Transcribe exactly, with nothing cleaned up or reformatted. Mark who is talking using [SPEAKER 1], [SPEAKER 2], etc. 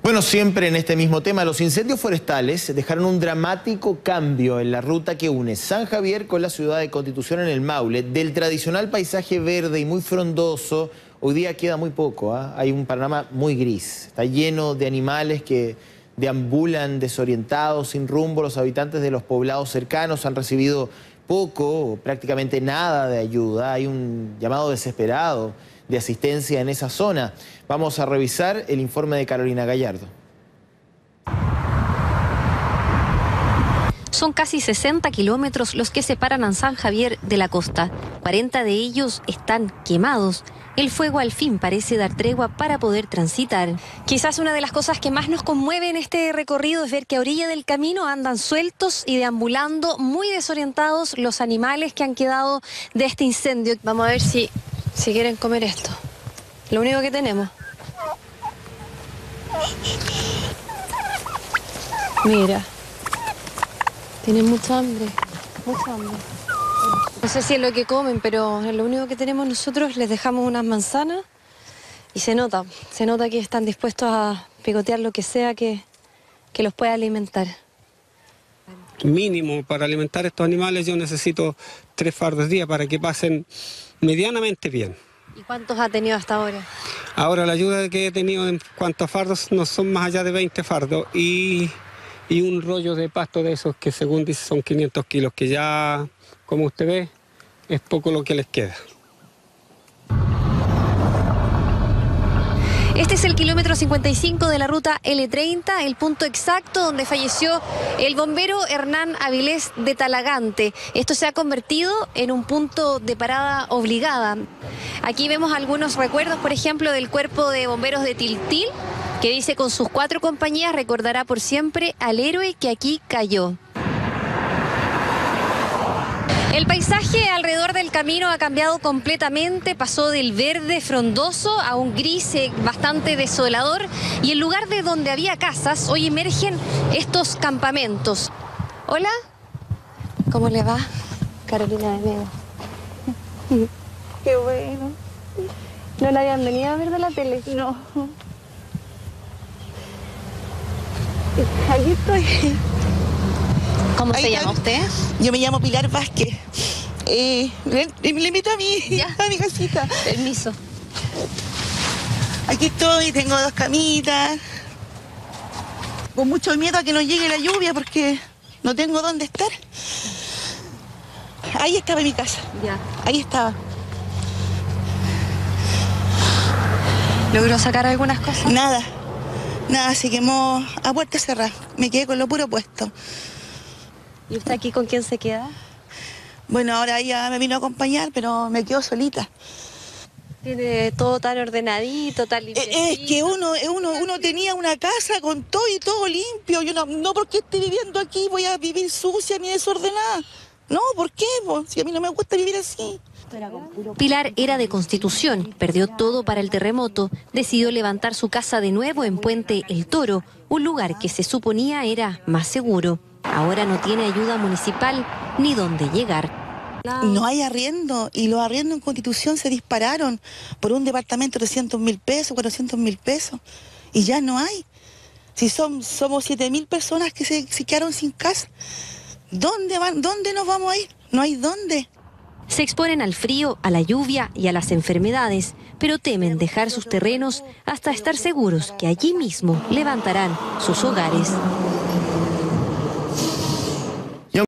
[SPEAKER 1] Bueno, siempre en este mismo tema, los incendios forestales dejaron un dramático cambio en la ruta que une San Javier con la ciudad de Constitución en el Maule. Del tradicional paisaje verde y muy frondoso, hoy día queda muy poco, ¿eh? Hay un panorama muy gris, está lleno de animales que deambulan desorientados, sin rumbo. Los habitantes de los poblados cercanos han recibido poco o prácticamente nada de ayuda. Hay un llamado desesperado de asistencia en esa zona. Vamos a revisar el informe de Carolina Gallardo.
[SPEAKER 2] Son casi sesenta kilómetros los que separan a San Javier de la costa. cuarenta de ellos están quemados. El fuego al fin parece dar tregua para poder transitar. Quizás una de las cosas que más nos conmueve en este recorrido es ver que a orilla del camino andan sueltos y deambulando, muy desorientados, los animales que han quedado de este incendio. Vamos a ver si, si quieren comer esto. Lo único que tenemos. Mira. Tienen mucha hambre, mucha hambre. No sé si es lo que comen, pero es lo único que tenemos nosotros. Les dejamos unas manzanas y se nota, se nota que están dispuestos a picotear lo que sea que, que los pueda alimentar.
[SPEAKER 3] Mínimo para alimentar a estos animales yo necesito tres fardos día para que pasen medianamente bien.
[SPEAKER 2] ¿Y cuántos ha tenido hasta ahora?
[SPEAKER 3] Ahora la ayuda que he tenido en cuanto a fardos no son más allá de veinte fardos y... y un rollo de pasto de esos que según dice son quinientos kilos, que ya, como usted ve, es poco lo que les queda.
[SPEAKER 2] Este es el kilómetro cincuenta y cinco de la ruta L treinta, el punto exacto donde falleció el bombero Hernán Avilés de Talagante. Esto se ha convertido en un punto de parada obligada. Aquí vemos algunos recuerdos, por ejemplo, del cuerpo de bomberos de Tiltil, que dice con sus cuatro compañías recordará por siempre al héroe que aquí cayó. El paisaje alrededor del camino ha cambiado completamente, pasó del verde frondoso a un gris bastante desolador y en lugar de donde había casas, hoy emergen estos campamentos. Hola, ¿cómo le va? Carolina de Mego.
[SPEAKER 4] Qué bueno.
[SPEAKER 2] ¿No la habían venido a ver de la tele?
[SPEAKER 4] No. Aquí estoy.
[SPEAKER 2] ¿Cómo
[SPEAKER 4] Ahí
[SPEAKER 2] se
[SPEAKER 4] está.
[SPEAKER 2] llama usted?
[SPEAKER 4] Yo me llamo Pilar Vázquez. Eh, le, le invito a mi,
[SPEAKER 2] ¿Ya?
[SPEAKER 4] a mi casita.
[SPEAKER 2] Permiso.
[SPEAKER 4] Aquí estoy, tengo dos camitas. Con mucho miedo a que no llegue la lluvia porque no tengo dónde estar. Ahí estaba mi casa.
[SPEAKER 2] Ya.
[SPEAKER 4] Ahí estaba.
[SPEAKER 2] ¿Logró sacar algunas cosas?
[SPEAKER 4] Nada. Nada, se quemó a puerta cerrada. Me quedé con lo puro puesto.
[SPEAKER 2] ¿Y usted aquí con quién se queda?
[SPEAKER 4] Bueno, ahora ella me vino a acompañar, pero me quedo solita.
[SPEAKER 2] Tiene todo tan ordenadito, tan limpio.
[SPEAKER 4] Es que uno, uno, uno tenía una casa con todo y todo limpio. Yo no, no porque esté viviendo aquí voy a vivir sucia ni desordenada. No, ¿por qué? Pues, si a mí no me gusta vivir así.
[SPEAKER 2] Pilar era de Constitución, perdió todo para el terremoto, decidió levantar su casa de nuevo en Puente El Toro, un lugar que se suponía era más seguro. Ahora no tiene ayuda municipal ni dónde llegar.
[SPEAKER 4] No hay arriendo y los arriendos en Constitución se dispararon por un departamento de trescientos mil pesos, cuatrocientos mil pesos y ya no hay. Si son, somos siete mil personas que se, se quedaron sin casa, ¿dónde van? ¿Dónde nos vamos a ir? No hay dónde.
[SPEAKER 2] Se exponen al frío, a la lluvia y a las enfermedades, pero temen dejar sus terrenos hasta estar seguros que allí mismo levantarán sus hogares.